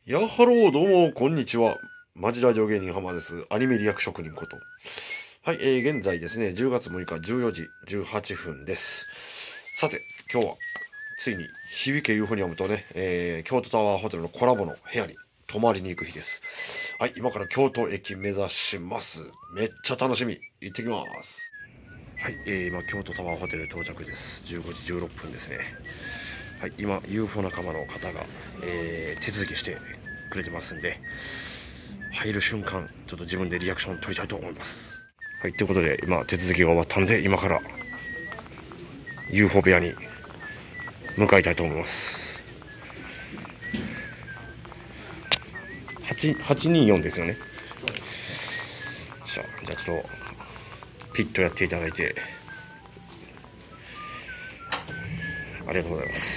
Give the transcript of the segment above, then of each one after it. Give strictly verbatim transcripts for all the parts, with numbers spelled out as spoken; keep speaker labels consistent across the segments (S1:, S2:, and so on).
S1: やっはろー、どうも、こんにちは。マジラジオ芸人浜です。アニメリアク職人こと。はい、えー、現在ですね、じゅうがつむいかじゅうよじじゅうはっぷんです。さて、今日は、ついに、響けユーフォニアムとね、えー、京都タワーホテルのコラボの部屋に泊まりに行く日です。はい、今から京都駅目指します。めっちゃ楽しみ。行ってきます。はい、えー、今、京都タワーホテル到着です。じゅうごじじゅうろっぷんですね。はい、今 ユーフォ 仲間の方が、えー、手続きしてくれてますんで、入る瞬間ちょっと自分でリアクション取りたいと思います。はい、ということで今手続きが終わったんで、今から ユーフォ 部屋に向かいたいと思います。はちにーよんですよね。じゃあ、じゃあちょっとピッとやっていただいて、ありがとうございます。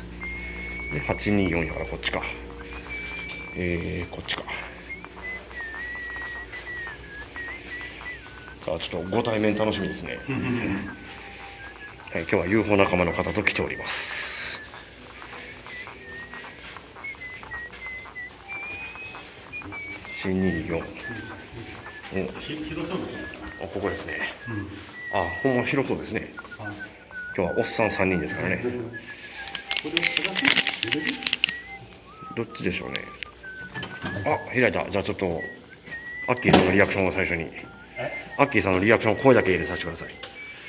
S1: ではちにーよんやからこっちか、えー、こっちか。さあ、ちょっとご対面楽しみですね。はい、今日は ユーフォ 仲間の方と来ております。はちにーよん。お、あ、ここですね。うん、あ、ほんま広そうですね。今日はおっさんさんにんですからね。どっちでしょうね。あ、開いた。じゃあちょっとアッキーさんのリアクションを最初に。アッキーさんのリアクションを声だけ入れさせてください。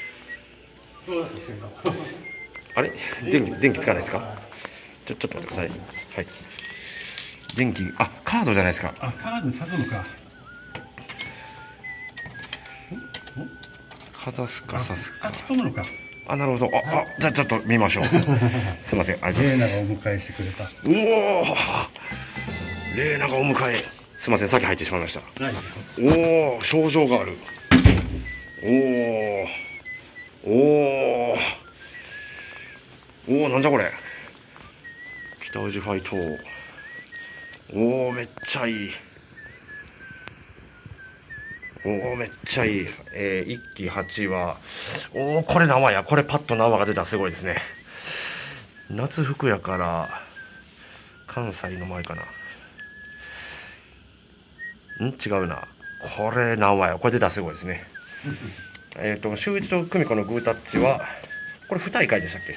S1: あれ、電気電気つかないですか。ちょちょっと待ってください。はい、電気、あ、カードじゃないですか。
S2: あ、カードに刺すのか。
S1: かざすか刺すか。
S2: 差し込むのか。
S1: あ、なるほど。あ、あ、じゃあちょっと見ましょう。すいません、ありがとうございます。
S2: レーナがお迎えしてくれた。
S1: うおー、レーナがお迎え。すいません、先入ってしまいました。おお、症状がある。おおおおおお、なんじゃこれ。北宇治ファイト。おお、めっちゃいい。おお、めっちゃいい。えー、いっきはちは、おお、これ生や。これパッと生が出たらすごいですね。夏服やから関西の前かな。ん、違うな。これ生や。これ出たらすごいですね。えっと修一と久美子のグータッチはこれに大会でしたっけ。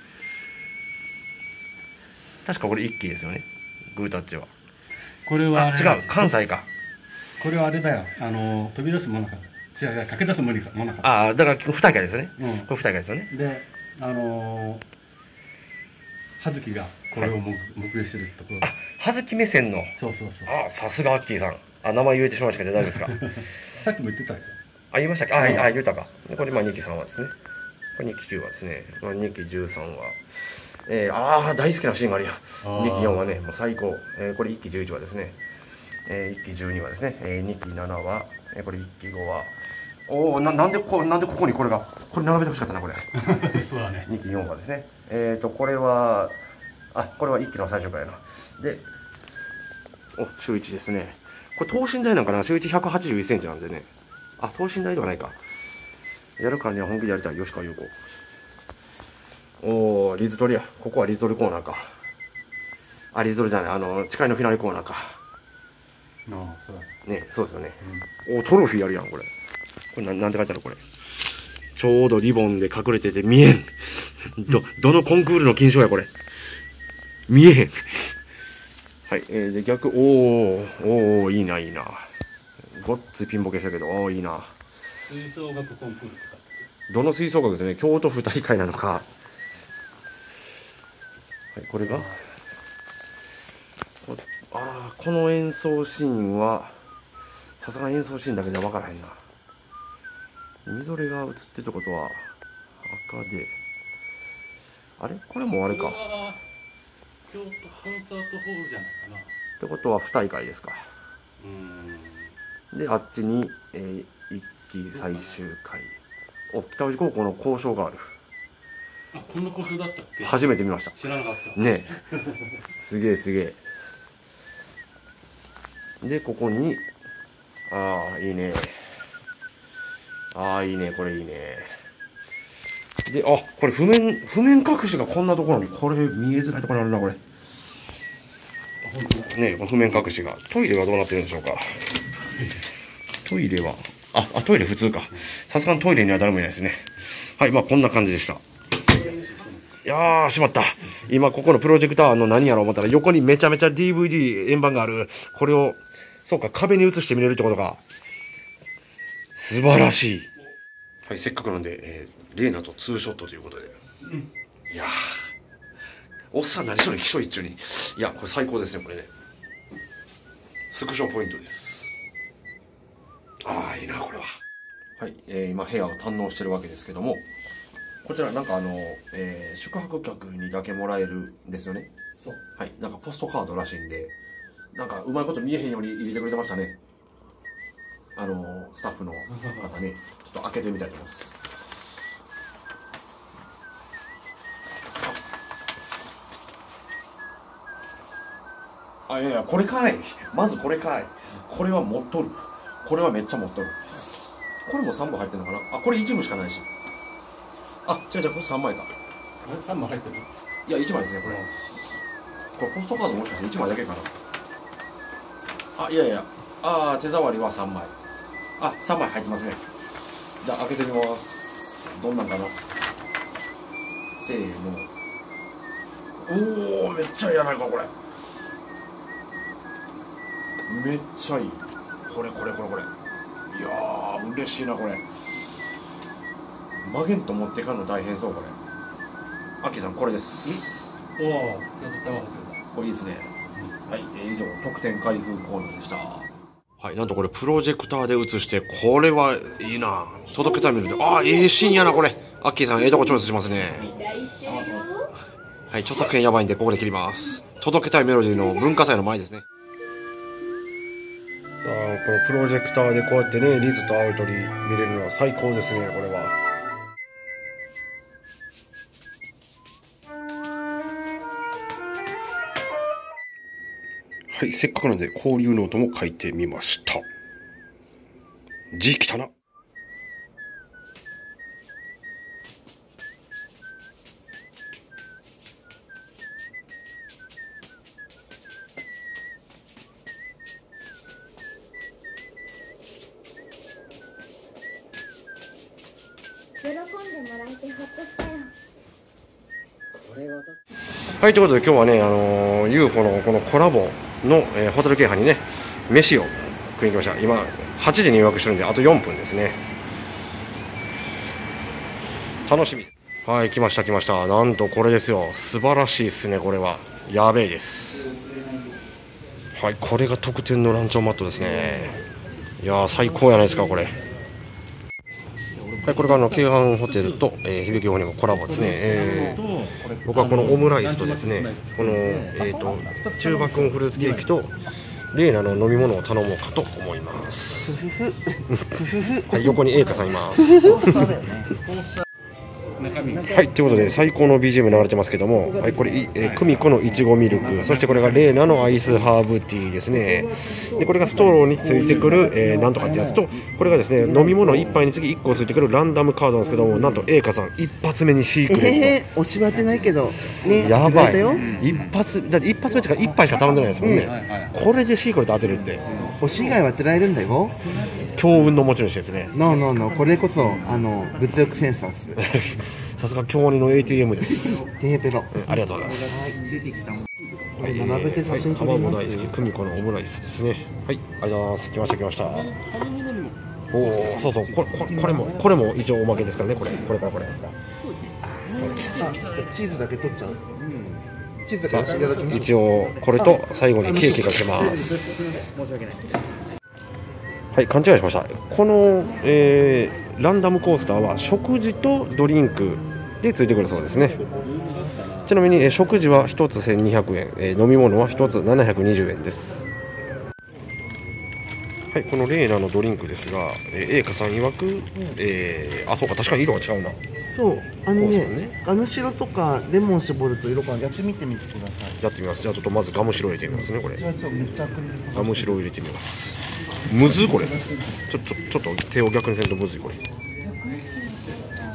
S1: 確かこれいっきですよね、グータッチは。
S2: これはあれ、
S1: 違う、関西か。
S2: これはあれだよ。あの飛び出すものか。違う、駆け出すものか。ものか。
S1: ああ、だからに大会ですよね。
S2: うん、
S1: これに大会ですよね。
S2: で、あの葉月がこれを目撃してるところ。
S1: あ、葉月目線の。
S2: そうそうそう。
S1: あ、さすがアッキーさん。あ、名前言えてしまいましたけど大丈夫ですか。
S2: さっきも言ってたでしょ。
S1: あ、言いましたっけ。あ、あ、言ったか。これまあにきさんはですね。これにききゅうはですね。まあ、にきじゅうさんは、えー、ああ、大好きなシーンがあるやん。にきよんはね、もう最高。えー、これいっきじゅういちはですね。えー、いっきじゅうにはですね。えー、にきななは、えー、これいっきごは、おお、な、なんでこう、なんでここにこれが、これ並べてほしかったな、これ。
S2: そうだね。
S1: にきよんはですね。えっ、ー、と、これは、あ、これはいっきの最初からやな。で、お、週いちですね。これ等身大なんかな。週いちひゃくはちじゅういちセンチなんでね。あ、等身大ではないか。やるからには本気でやりたい。吉川優子。おー、リズトリや。ここはリズトリコーナーか。あ、リズトリじゃない。あの、誓いのフィナーレコーナーか。
S2: ああ、そうだ
S1: ね、そうですよね。うん、お、トロフィーあるやん、これ。これな、なんて書いてあるこれ。ちょうどリボンで隠れてて見えん。ど、どのコンクールの金賞や、これ。見えへん。はい、えー、で、逆、おー、おー、いいな、いいな。ごっついピンボケしたけど、おー、いいな。
S2: 吹奏楽コンクールとか。
S1: どの吹奏楽ですね。京都府大会なのか。はい、これが。ああ、この演奏シーンは、さすがに演奏シーンだけじゃ分からへんな。みぞれが映ってるってことは、赤で。あれこれもあれか。
S2: 京都コンサートホールじゃないかな。
S1: ってことはに大会ですか。うん。で、あっちに、えー、いっき最終回。お、北宇治高校の校章がある。
S2: あ、こんな校章だったっけ。
S1: 初めて見ました。
S2: 知らなかった。
S1: ねえ。すげえすげえ。で、ここに、ああ、いいね。ああ、いいね、これいいね。で、あ、これ譜面、譜面隠しがこんなところに、これ見えづらいところにあるな、これ。 ね、この譜面隠しが。トイレはどうなってるんでしょうか。トイレは、あ、あ、トイレ普通か。さすがにトイレには誰もいないですね。はい、まあこんな感じでした。いやー、しまった。今ここのプロジェクターの何やろう思ったら横にめちゃめちゃ ディーブイディー 円盤がある。これを、そうか、壁に映して見れるってことか。素晴らしい。はい、せっかくなんで、えー、レイナとツーショットということで。うん、いやー、おっさん何しろに気象一中に。いや、これ最高ですね、これね。スクショポイントです。ああ、いいな、これは。はい、えー、今部屋を堪能してるわけですけども、こちらなんかあの、えー、宿泊客にだけもらえるんですよね。そう。はい、なんかポストカードらしいんで、なんかうまいこと見えへんように入れてくれてましたね。あのスタッフの方ね、ちょっと開けてみたいと思います。あ、いやいや、これかい。まずこれかい。これは持っとる。これはめっちゃ持っとる。これもさんぼん入ってるのかな。あ、これいち部しかないし。あ、違う違う、これさんまいか。
S2: え、さんまい入ってる？
S1: いや、いちまいですね、これ。これポストカードもしかしていちまいだけかな。あ、いやいや、あー、手触りはさんまい。あ、さんまい入ってますね。じゃあ開けてみます。どんなんかな。せーの。おー、めっちゃいいやないか、これ。めっちゃいい。これこれこれこれ。いやー、嬉しいな、これ。マゲント持ってかんの大変そう、これ。アッキーさん、これです。
S2: おお、やったわ、
S1: これいいですね。はい、えー、以上、特典開封コーナーでした。はい、なんとこれ、プロジェクターで映して、これはいいな。届けたい見るで、あー、ええシーンやな、これ。アッキーさん、ええとこチョイスしますね。はい、著作権やばいんで、ここで切ります。届けたいメロディーの文化祭の前ですね。さあ、このプロジェクターでこうやってね、リズと青い鳥見れるのは最高ですね、これは。はい、せっかくなんで交流ノートも書いてみました。字汚な。
S3: 喜んでもらえてほっとしたよ。
S1: はい、ということで今日はね、あのー、ユーフォ のこのコラボの、えー、ホテル京阪にね、飯を食いに来ました。今、はちじに予約してるんで、あとよんぷんですね。楽しみ。はい、来ました来ました。なんとこれですよ。素晴らしいですね、これは。やべえです。はい、これが特典のランチョンマットですね。いやー、最高やないですか、これ。はい、これがあの京阪ホテルと、えー、響きホにもコラボですね、えー、僕はこのオムライスとですね、この、えー、と中バックンフルーツケーキとレーナの飲み物を頼もうかと思います。はい、横に栄華さんいます。はい、ということで最高の ビージーエム 流れてますけども、はい、これ、えー、久美子のいちごミルク、そしてこれがレーナのアイスハーブティーですね。でこれがストローについてくる、えー、なんとかってやつと、これがですね飲み物いっぱいにつきいっこついてくるランダムカードなんですけども、なんと栄華さん一発目にシークレット、
S4: えー、押し当てないけどね、
S1: やばい。
S4: 一
S1: 発だって一発目っていうかいっぱいしか頼んでないですもんね、うん、これでシークレット当てるって
S4: 星以外は当てられるんだよ。
S1: 強運の持ち主ですね。
S4: ノーノーノー、これこそあの物欲センサス
S1: さすが京アニの エーティーエム です。
S4: テーペロ、
S1: うん、ありがとうございます。
S4: はい、出てきた。
S1: はい、
S4: 並べて写真撮ります。
S1: 卵大好き久美子のオムライスですね。はい、ありがとうございます。来ました来ました。おお、そうそう、これこれこれもこれも一応おまけですからね、これこれからこれ。
S4: あ、チーズだけ取っちゃう。チーズだけいただきます。
S1: 一応これと最後にケーキが来ます。
S4: 申し訳ない。
S1: はい、勘違いしました。この、えー、ランダムコースターは食事とドリンクでついてくるそうですね。ちなみに、えー、食事はひとつせんにひゃくえん、えー、飲み物はひとつななひゃくにじゅうえんです。はい、このレーナのドリンクですが、えー、栄華さん曰く、うん、えー、あ、そうか、確かに色が違うな。
S4: そう、あのね、
S1: ね、
S4: ガムシロとかレモン絞ると色がやってみてみてください。
S1: やってみます。じゃあちょっとまずガムシロ入れてみますね、これ。
S4: じゃあちょっとめっちゃ
S1: ガムシロ入れてみます。むずこれ。ちょちょちょっと手を逆にせんとむずいこれ。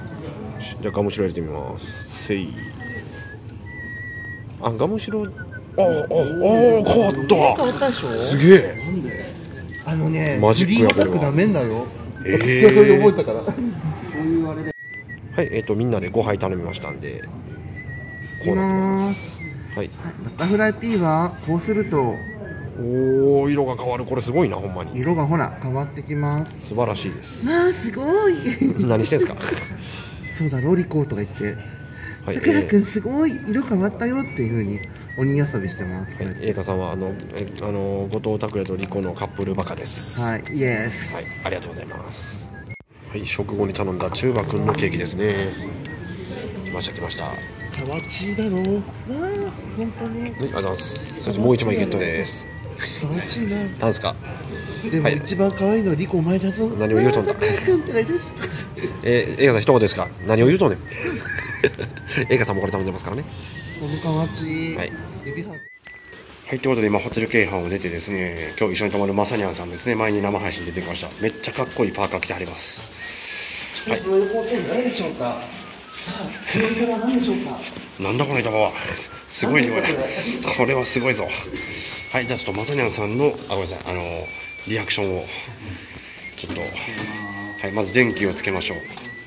S1: じゃあガムシロ入れてみます。せい。あ、ガムシロああ、ああ、変わった。
S4: 変わったでしょ。
S1: すげえ。
S2: なんで
S4: あのね、
S1: マジックやこれは
S4: グリーンバックなめんなよ。
S1: えー
S4: 私はそれで覚えたから。
S1: はい、えっ、とみんなでごはい頼みましたんで。
S4: いきまーす。
S1: はい。
S4: バタフライピーはこうすると
S1: おお、色が変わる。これすごいな、ほんまに。
S4: 色がほら変わってきます。
S1: 素晴らしいです。
S4: まあすごい。
S1: 何してんすか。
S4: そうだロリコーとか言って、
S1: はい、
S4: さくらくん
S1: え
S4: すごい色変わったよっていう風に鬼遊びしてます。
S1: ーはい、映画さんはあのえあの後藤拓也とリコのカップルバカです。
S4: はい、イエス。
S1: はい、ありがとうございます。はい、食後に頼んだ中馬くんのケーキですね。来ました来ました。は
S4: かわちいだろ。わあ、本当に。
S1: い、ありがとうございます。そしてもう一枚ゲットです。
S4: かわちいな。
S1: なんすか。
S4: でも
S1: はい
S4: 一番可愛いのはリコお前だぞ。
S1: 何を言うとんだ
S4: わあさくらくんってないです。
S1: えー、映画さん一言ですか。何を言うとんねん。映画さんもこれ頼んでますからね。
S4: このかわちい。
S1: はい。
S4: 指ハート。
S1: はい、ということで今ホテル京阪を出てですね、今日一緒に泊まるまさにゃんさんですね、前に生配信出てきました。めっちゃかっこいいパーカー着てはります。
S4: 季節の予報とは誰でしょうか。さあ、この色は何でしょうか。
S1: なんだこの板は。すごい量や。これはすごいぞ。はい、じゃあちょっとまさにゃんさんの、あ、ごめんなさい、あのリアクションをちょっと、はい、まず電気をつけましょう。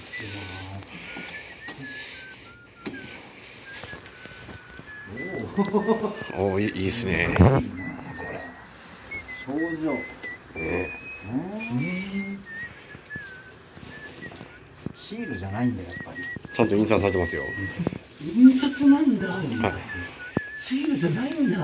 S1: おお、いいですね。
S5: 症状。
S1: ね、
S5: シールじゃないんだやっぱり。
S1: ちゃんと印刷されてますよ。
S4: 印刷なんだ。
S1: はい、
S4: シールじゃないんだ。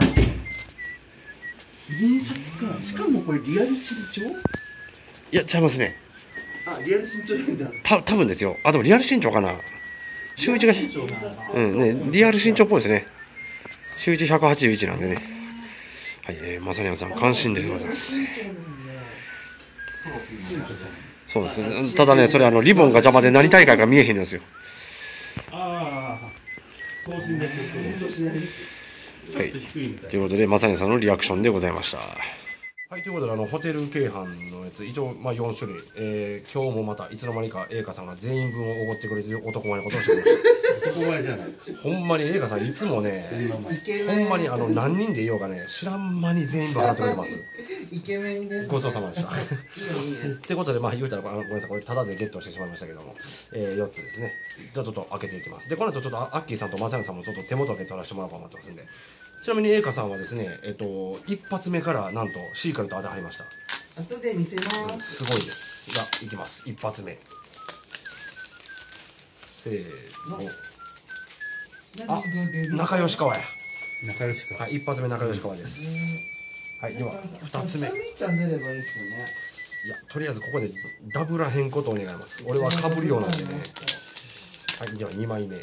S4: 印刷か。しかもこれリアル身長？
S1: いや、ちゃいますね。
S4: あ、リアル身長なんだ。
S1: た多分ですよ。あ、でもリアル身長かな。週一が、うんね、リアル身長っぽいですね。週一ひゃくはちじゅういちなんでね。はい、えー、まさにゃんさん感心でございます。そうですね。ただね、それあのリボンが邪魔で何大会か見えへんのですよ。
S2: ああ等身大ちょっと低いみたい
S1: ということでまさにゃんさんのリアクションでございました。はい、ということであのホテル京阪のやつ一応まあよん種類、えー、今日もまたいつの間にか映画さんが全員分をおごってくれてる男前のことをしてくれました。
S2: な。男前じゃない。
S1: ほんまに映画さんいつもね、
S4: イケメン。
S1: ほんまにあの何人でいようがね知らん間に全員分払ってくれます。
S4: イケメンです。
S1: ごちそうさまでした。
S4: いいねいいね。
S1: ってことでまあ言うたらあのごめんなさいこれタダでゲットしてしまいましたけども、えー、よっつですね。じゃあちょっと開けていきます。でこの後ちょっとアッキーさんとマサヤンさんもちょっと手元で取らせてもらおうかと思ってますんで。ちなみに映画さんはですねえっと一発目からなんとシークレット当てはりました。
S4: 後で見せます。
S1: すごいです。じゃあいきます一発目。せーの。あ、仲良し川や。
S2: 仲良しか。
S1: はい、一発目仲良し川です。はい、では二つ目。い
S4: みーちゃん出ればいいですよね。
S1: や、とりあえずここでダブらへんことを願います。俺はかぶるようなんでね。はい、では二枚目。
S4: はい。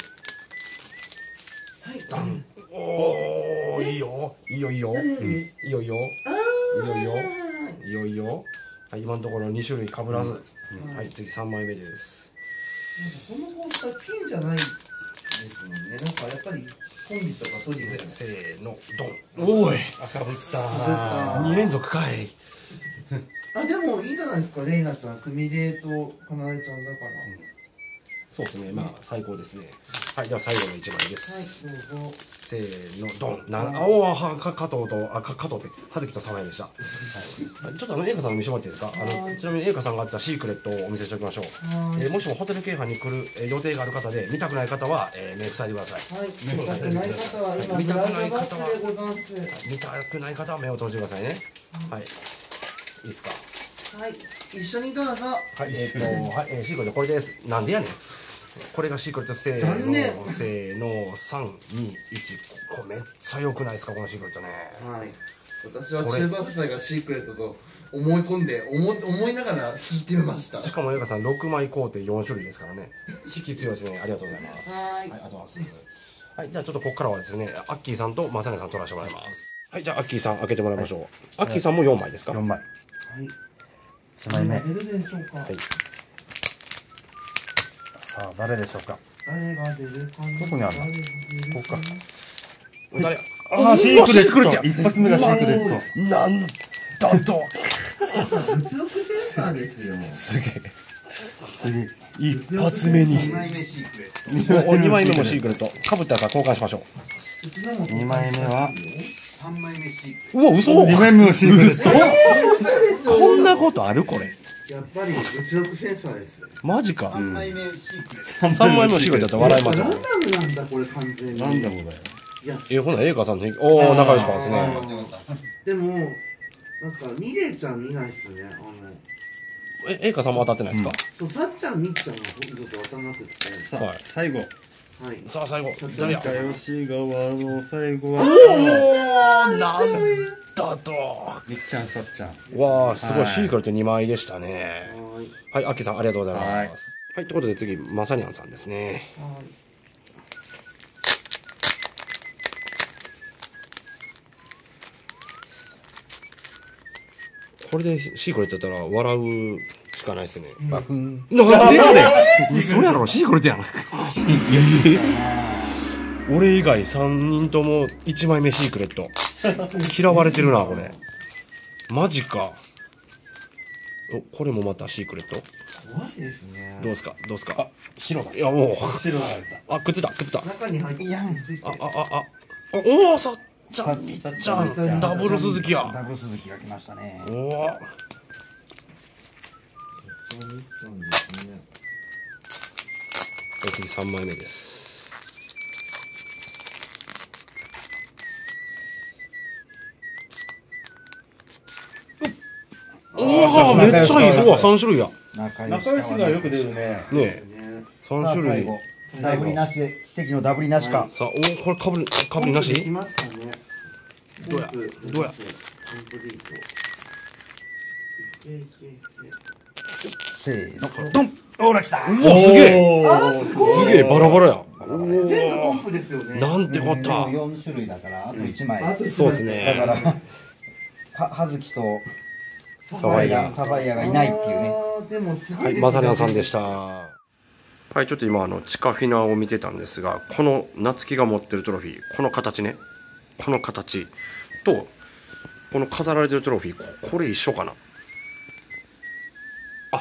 S1: ダン。おお、いいよ。いいよいいよ。うん、いいよいいよ。いいよいいよ。いいよいいよ。はい、今のところ二種類かぶらず。はい、次三枚目です。
S4: この包帯ピンじゃないですもんね。なんかやっぱりコンビとかトリオで。
S1: せーの、ドン。おい。
S2: 赤ぶった
S1: 二連続かい。
S4: あ、でもいいじゃないですか。レイナちゃん、クミレイとかなえちゃんだから。
S1: そうですね、まあ最高ですね。はい、では最後の一枚で
S4: はい、
S1: す。
S4: どうぞ。
S1: せーの、ドン。な、あおはか加藤とあか加藤って葉月とサマヤでした。はい、ちょっとあの映画さんの見せてもらっていいですか。あのちなみに映画さんが当てたシークレットをお見せしておきましょう。えー、もしもホテル京阪に来る、えー、予定がある方で見たくない方は、えー、目塞いでください。
S4: はい、見たくない方は今
S1: 見
S4: ブラウ
S1: たくない
S4: ザバ
S1: 方は
S4: ックでございます。
S1: 見たくない方は目を閉じてくださいね。はい。いいですか。
S4: はい、一緒にどうぞ。
S1: はい、えー、っと、はい、えー、シークレットこれです。なんでやねん。これがシークレット。せーの
S4: 残念
S1: せーのさんにいち。これめっちゃ良くないですかこのシークレットね。
S4: はい。私は中馬夫妻がシークレットと思い込んで思思いながら弾いてみました。
S1: しかも映画さんろくまい工程よん種類ですからね。引き強いですね。ありがとうございます。
S4: はい
S1: ありがとうございます。はい、じゃあちょっとここからはですね、アッキーさんとマサネさん取らせてもらいます。はい、じゃあアッキーさん開けてもらいましょう。アッキーさんもよんまいですか。
S5: 四枚。
S4: はい。
S5: 一枚目。
S4: 出るでしょうか。
S1: はい。
S5: さあ誰でしょうか。
S4: 誰が出るかな。
S5: どこにあるの
S4: 誰が出る
S5: ここか。
S1: 誰。
S5: ああシークレット。一発目がシークレット。
S1: なんだと。
S4: 物欲センターですよ。
S1: すげえ。一発目に。
S4: 二枚目シークレット。
S1: お、二枚目もシークレット。かぶったやつは交換しましょう。
S5: にまいめは
S4: さんまいめシー
S1: うわ嘘
S5: にまいめのシークレット。
S1: こんなことあるこれ
S4: やっぱり物欲センサーです。
S1: マジか
S4: さんまいめシークレット。
S1: さんまいめのシークレットだったら笑いますよ
S4: ランダムなんだこれ完全に。
S2: ランダムだよ。
S4: いや
S1: えほなええかさんのおお仲良しからですね
S4: でもなんかミレイちゃん見ないっすね。あの
S1: えええかさんも当たってないですか
S4: そうさっちゃんみっちゃんが僕と当たらなくて。
S2: さあ、
S1: はい
S2: 最後。
S4: はい。
S1: さあ最後誰や
S2: 仲良し側の最後は。
S1: おおなんだと
S2: みっちゃん、さっちゃん。
S1: わあすご
S2: はいい
S1: シークレットにまいでしたね
S4: はい。
S1: はいアッキーさんありがとうございますはいということで次まさにゃんさんですね
S4: はい。
S1: これでシークレットやったら笑うしかないですね
S5: バフン。
S1: なんでやねん嘘やろシークレットやん俺以外さんにんともいちまいめシークレット嫌われてるなこれマジかおこれもまたシークレット
S4: 怖いですね。
S1: どうですかどうですか
S5: 白だ。
S1: いやもう
S2: 白が入っ
S1: あくっついたくっついた
S4: 中に入って
S5: いやん。
S4: ついて
S1: ああああおおさっちゃんみっ
S2: さっ
S1: ちゃん
S2: ちゃん
S1: ダブル鈴木や
S5: ダブル鈴木が来ましたね。
S1: おおは
S4: そうみっちゃんですね。
S1: い次さんまいめですおおめっちゃいいそうわさん種類や
S5: 仲良し
S2: 仲良しがよく出るね。
S1: ねえ
S4: ね
S1: さん種類
S5: 最後ダブりなしで奇跡のダブりなしか。
S1: さあおーこれかぶりかぶりなし
S4: できますかね。
S1: どうやどうや
S4: コンプリート。いけいけいけ。
S5: せーの。ドン。ほら来た。
S1: うわすげえ
S2: お
S4: あ
S2: ー
S4: すごい。
S1: すげえバラバラや
S4: 全部コンプですよね。
S1: なんてこった
S5: でもよん種類だからあといちまい。
S4: あと
S1: そうです
S5: だ
S1: ね
S5: からは葉月と
S1: サバイヤ
S5: サバイヤがいないっていうね。
S4: あーでもすご
S1: はいい
S4: ですね。
S1: まさにゃんさんでしたはいちょっと今あの地下フィナを見てたんですがこの夏希が持ってるトロフィーこの形ねこの形とこの飾られてるトロフィーここれ一緒かなあ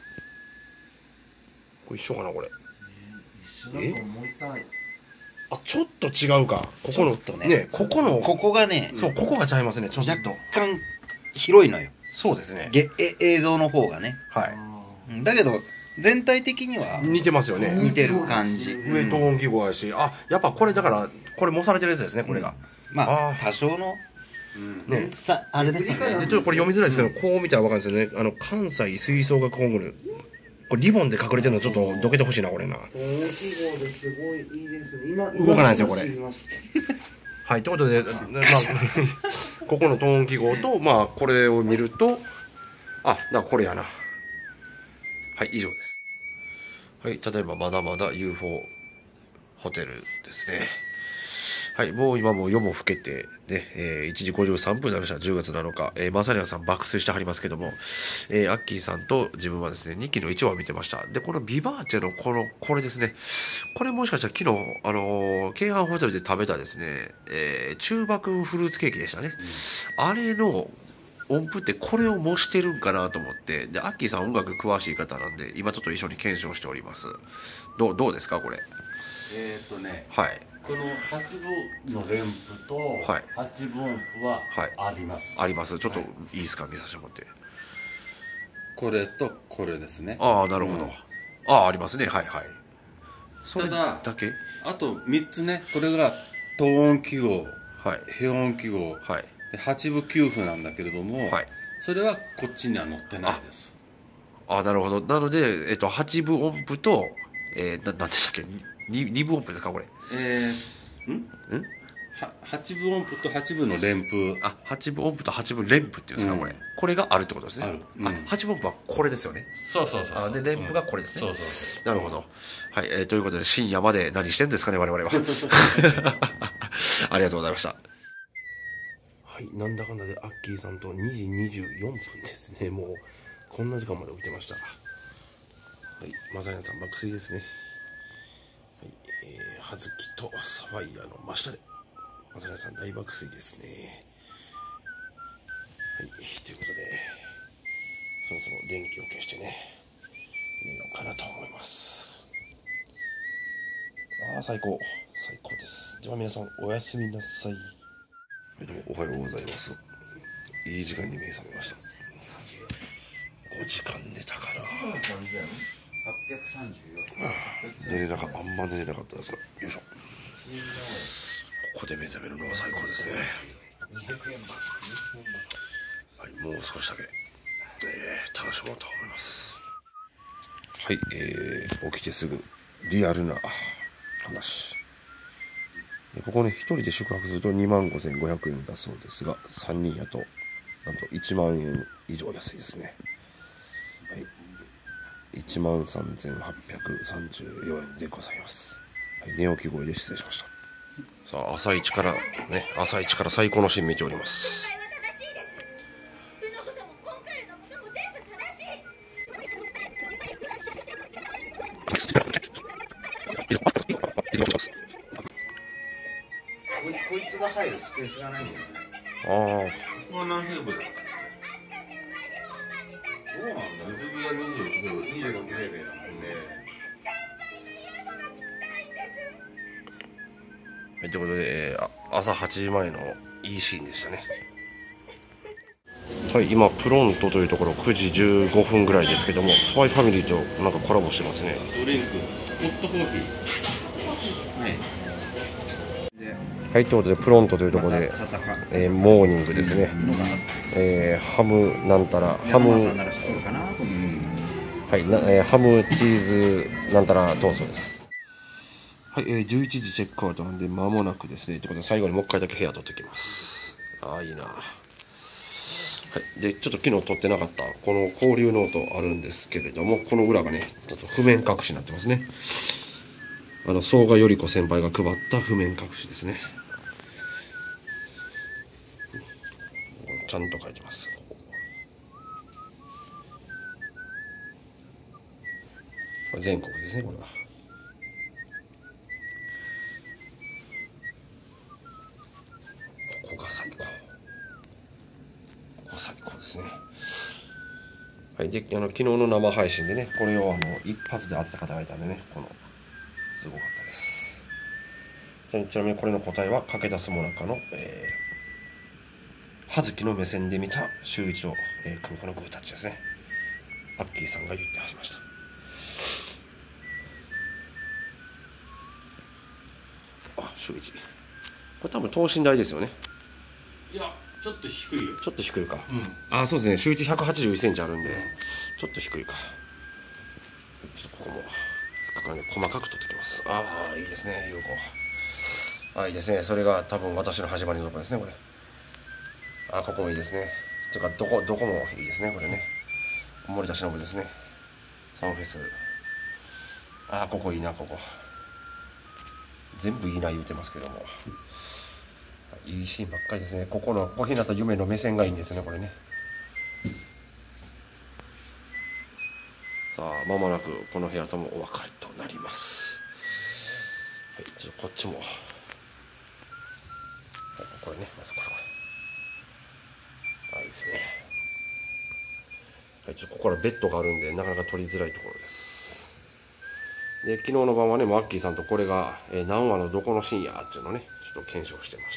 S1: これ一緒かなこれ
S4: 一緒だと思いたい。
S1: あちょっと違うかここの
S6: ちょっとね
S1: ねここの
S6: ここがね、
S1: そうここがちゃいますねちょっと
S6: 若干広いのよ。
S1: そうですね
S6: げえ映像の方がね。
S1: はい
S6: うんだけど、全体的には
S1: 似てますよね
S6: 似てる感じ。
S1: 上トーン記号やしあやっぱこれだからこれ模されてるやつですねこれが、
S6: まあ
S1: あ、ー
S6: 多少の、
S1: ね
S6: さ、あれだけどね。
S1: でちょっとこれ読みづらいですけど、こう見たら分かるんですよねあの関西吹奏楽コンクールこれリボンで隠れてるのちょっとどけてほしいなこれな
S4: 大きい号ですごいいいですね。今
S1: 動かないですよこれ
S4: 今知りました
S1: はいということで、まあ、ここのトーン記号とまあこれを見るとあだからこれやなはい以上ですはい例えばまだまだ ユーフォー ホテルですねはいもう今もう夜も更けてね、えー、いちじごじゅうさんぷんになりましたじゅうがつなのか、えー、まさにゃんさん爆睡してはりますけども、えー、アッキーさんと自分はですねにきのいちわを見てましたでこのビバーチェのこのこれですねこれもしかしたら昨日あのー、京阪ホテルで食べたですね、えー、中爆フルーツケーキでしたね、うん、あれの音符ってこれを模してるんかなと思ってでアッキーさん音楽詳しい方なんで今ちょっと一緒に検証しておりますどうどうですかこれ
S2: えーっとね、
S1: はい
S2: このはちぶの連符と
S1: はい
S2: はちぶ音符は
S1: はい
S2: あります。
S1: ありますちょっと
S2: はい
S1: いいですか見させてもらって
S2: これとこれですね。
S1: ああなるほど、
S2: うん
S1: ああありますねはいはいそれ
S2: ただ
S1: だけ
S2: あとみっつね、これが等音記号、
S1: はい
S2: 平音記号、
S1: はい
S2: ではちぶきゅうふなんだけれども、
S1: はい
S2: それはこっちには載ってないです。
S1: ああなるほどなのでえっとはちぶ音符とえー、ななんでしたっけににぶ音符ですかこれ
S2: えー、ん
S1: ん
S2: ははちぶ音符とはちぶの連符。
S1: あはちぶ音符とはちぶ連符っていうんですか、
S2: うん
S1: これこれがあるってことですね
S2: あるうん
S1: あはちぶ音符はこれですよね
S2: そうそうそうそう。
S1: あで連符がこれですね、
S2: そうそうそう。
S1: なるほど。はい、えーということで深夜まで何してんですかね我々は。ありがとうございました。はい、なんだかんだでアッキーさんとにじにじゅうよんぷんですね。もうこんな時間まで起きてました。はい、マザヤンさん爆睡ですね。はい、えー、葉月とサファイアの真下でマザヤンさん大爆睡ですね。はい、ということでそろそろ電気を消してね。寝ようかなと思います。ああ最高最高です。では皆さんおやすみなさい。はい、どうもおはようございます。いい時間に目覚めました。ごじかん寝たかな。
S5: はっぴゃくさんじゅうよん。
S1: 寝れなかあんま寝れなかったですが、よいしょ。ここで目覚めるのは最高ですね。はい、もう少しだけ、えー、楽しもうと思います。はい、えー、起きてすぐリアルな話。ここね、ひとりで宿泊するとにまんごせんごひゃくえんだそうですが、さんにんやとなんといちまんえん以上安いですね。はい、いちまんさんぜんはっぴゃくさんじゅうよんえんでございます。はい、寝起き声で失礼しました。さあ、朝一からね、朝一から最高のシーン見ております。
S5: こいつが入るスペースがないんだよね。
S1: ああ、
S7: ここは何平米だ。どうなんだ。水着はにじゅうろく平米。
S5: にじゅうろく平米だもんね。
S1: はい、ということで、えー、朝はちじまえのいいシーンでしたね。はい、今プロントというところくじじゅうごふんぐらいですけども、スパイファミリーとなんかコラボしてますね。
S7: ドリンク、ホットコーヒー。はい。
S1: はい、ということでプロントというところで、えー、モーニングですね。えー、ハムなんたらハム、はい、な、えー、ハムチーズなんたらトーストです。はい、えー、じゅういちじチェックアウトなんで間もなくですね。ということで最後にもう一回だけ部屋取ってきます。ああ、いいな。はい、でちょっと昨日撮ってなかったこの交流ノートあるんですけれども、この裏がねちょっと譜面隠しになってますね。あの相賀頼子先輩が配った譜面隠しですね。ちゃんと書いてます。これ全国ですね、これは。ここが最高。ここ最高ですね。はい、で、あの昨日の生配信でね、これをあの一発で当てた方がいたんでね、このすごかったです。ちなみにこれの答えは駆け出すもなかの、えー葉月の目線で見た秀一と、えー、久美子のグータッチですね。アッキーさんが言ってはりました。あ、秀一。これ多分等身大ですよね。
S7: いや、ちょっと低いよ。
S1: ちょっと低いか。
S7: うん。
S1: あ、そうですね。秀一ひゃくはちじゅういちセンチあるんで、うん、ちょっと低いか。ちょっとここも、せっかくなんで細かく取ってきます。ああ、いいですね、優子。あ、いいですね。それが多分私の始まりのところですね、これ。あ、ここもいいですね。というか、どこ、どこもいいですね、これね。森田忍ですね。サンフェス。あ、ここいいな、ここ。全部いいな言うてますけども。いいシーンばっかりですね。ここの小日向夢の目線がいいんですね、これね。さあ、間もなくこの部屋ともお別れとなります。はい、ちょっとこっちも。はい、これね、まずこれ。あ、いいですね。はい、ちょっとここからベッドがあるんでなかなか取りづらいところです。で、昨日の晩はね、マッキーさんとこれが、えー、何話のどこのシーンやっていうのをね、ちょっと検証してました。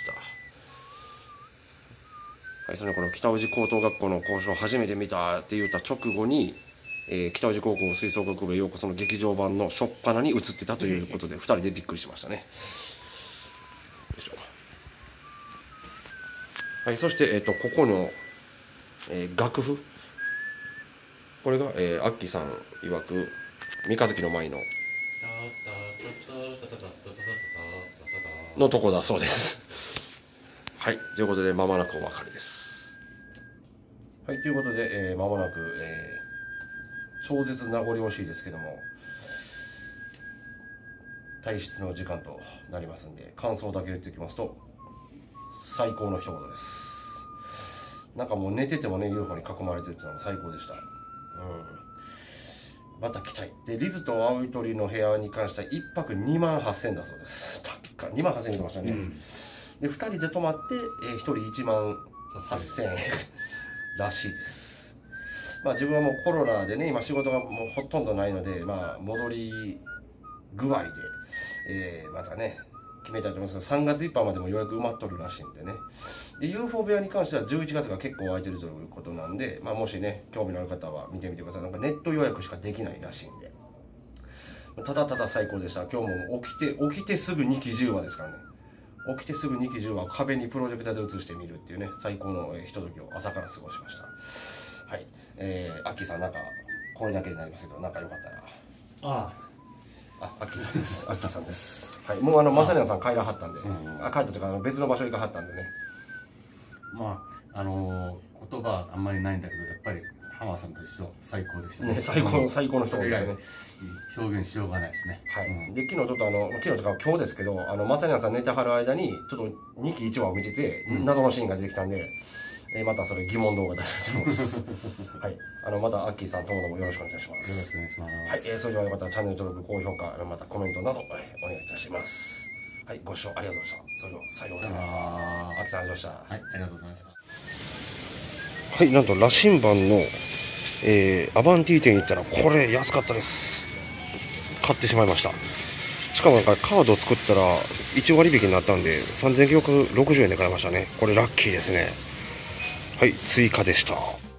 S1: はい、それこの北宇治高等学校の交渉を初めて見たって言った直後に、えー、北宇治高校吹奏楽部へようこその劇場版の初っ端に映ってたということで、ふたりでびっくりしましたね。よいしょ。はい、そして、えっと、ここの、えー、楽譜。これが、えー、アッキーさん曰く、三日月の舞の、のとこだそうです。はい、ということで、まもなくお別れです。はい、ということで、えー、まもなく、えー、超絶名残惜しいですけども、退出の時間となりますんで、感想だけ言っておきますと、最高の一言です。なんかもう寝ててもね ユーフォー に囲まれてるっていうのが最高でした。うん、また来たい。でリズと青い鳥の部屋に関してはいっぱくにまんはっせんだそうです。高っ、にまんはっせん見てましたね、うん、でふたりで泊まって、えー、ひとりいちまんはっせんえんらしいです。まあ自分はもうコロナでね今仕事がもうほとんどないので、まあ戻り具合で、えー、またね決めたいと思いますけど、さんがついっぱいまでも予約埋まっとるらしいんでね。で ユーフォー 部屋に関してはじゅういちがつが結構空いてるということなんで、まあ、もしね興味のある方は見てみてください。なんかネット予約しかできないらしいんで、ただただ最高でした。今日も起きて起きてすぐにきじゅうわですからね。起きてすぐにきじゅうわを壁にプロジェクターで映してみるっていうね、最高のひとときを朝から過ごしました。はい、えー、アッキーさん、なんかこれだけになりますけど、なんかよかったら。
S2: あ
S1: あ、アッキーさんです。アッキーさんです。はい、もうあのマサニャンさん帰らはったんで、
S2: うん、
S1: あ、帰ったというかあの別の場所行かはったんでね。
S2: まああのー、言葉あんまりないんだけど、やっぱり浜田さんと一緒最高でした
S1: ね、最高の最高の人ですね。
S2: 表現しようがないですね。
S1: はい。
S2: うん、
S1: で昨日ちょっとあの昨日とか今日ですけど、あのマサニャンさん寝てはる間にちょっとにきいちわを見てて、うん、謎のシーンが出てきたんで、えー、またそれ疑問動画出したいと思います。はい。あのまたアッキーさんともどもよろしくお願いします。
S2: よろしくお願いします。
S1: はい。えー、それではよかったらチャンネル登録、高評価、またコメントなど、えー、お願いいたします。はい。ご視聴ありがとうございました。それではさようなら。アッキーさんありがとうございました。
S2: はい。ありがとうございました。
S1: はい、なんと羅針盤の、えー、アバンティ店に行ったらこれ安かったです。買ってしまいました。しかもなんかカード作ったらいちわり引きになったんでさんぜんきゅうひゃくろくじゅうえんで買いましたね。これラッキーですね。はい、追加でした。